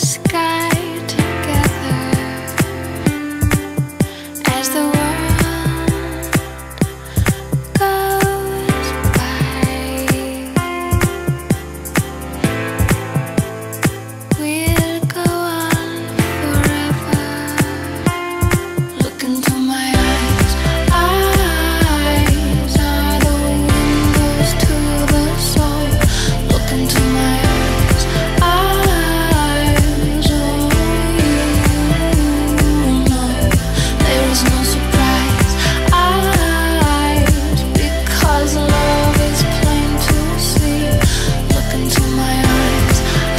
sky together as the world goes by. We'll go on forever. Look into my eyes. Eyes are the windows to the soul. Look into my eyes. Eyes, oh, you know there is no surprise. Eyes, because love is plain to see. Look into my eyes.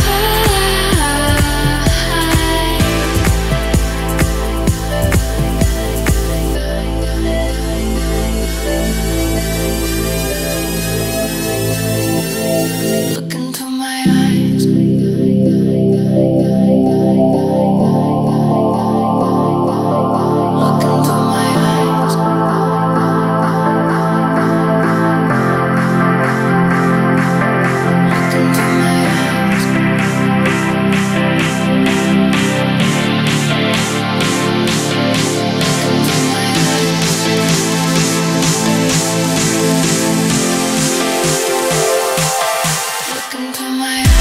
Look into my eyes. Look into my eyes. Look into my eyes. Look into my eyes.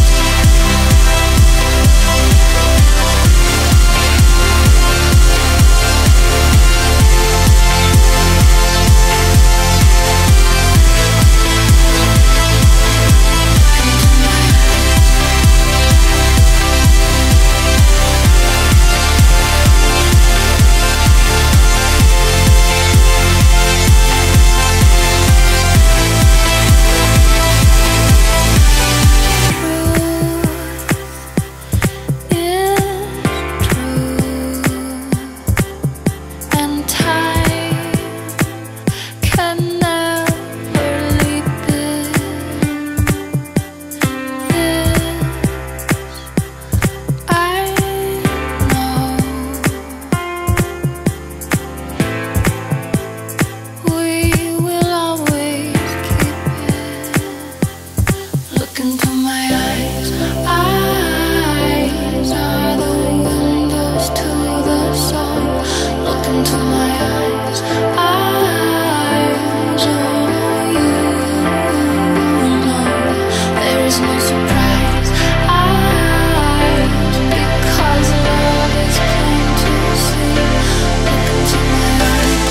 Look into my eyes. Eyes are the windows to the soul. Look into my eyes. Eyes, oh, you know there is no surprise. Eyes, because love is plain to see. Look into my eyes.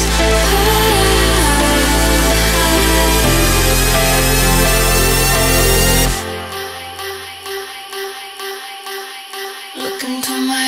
Look into my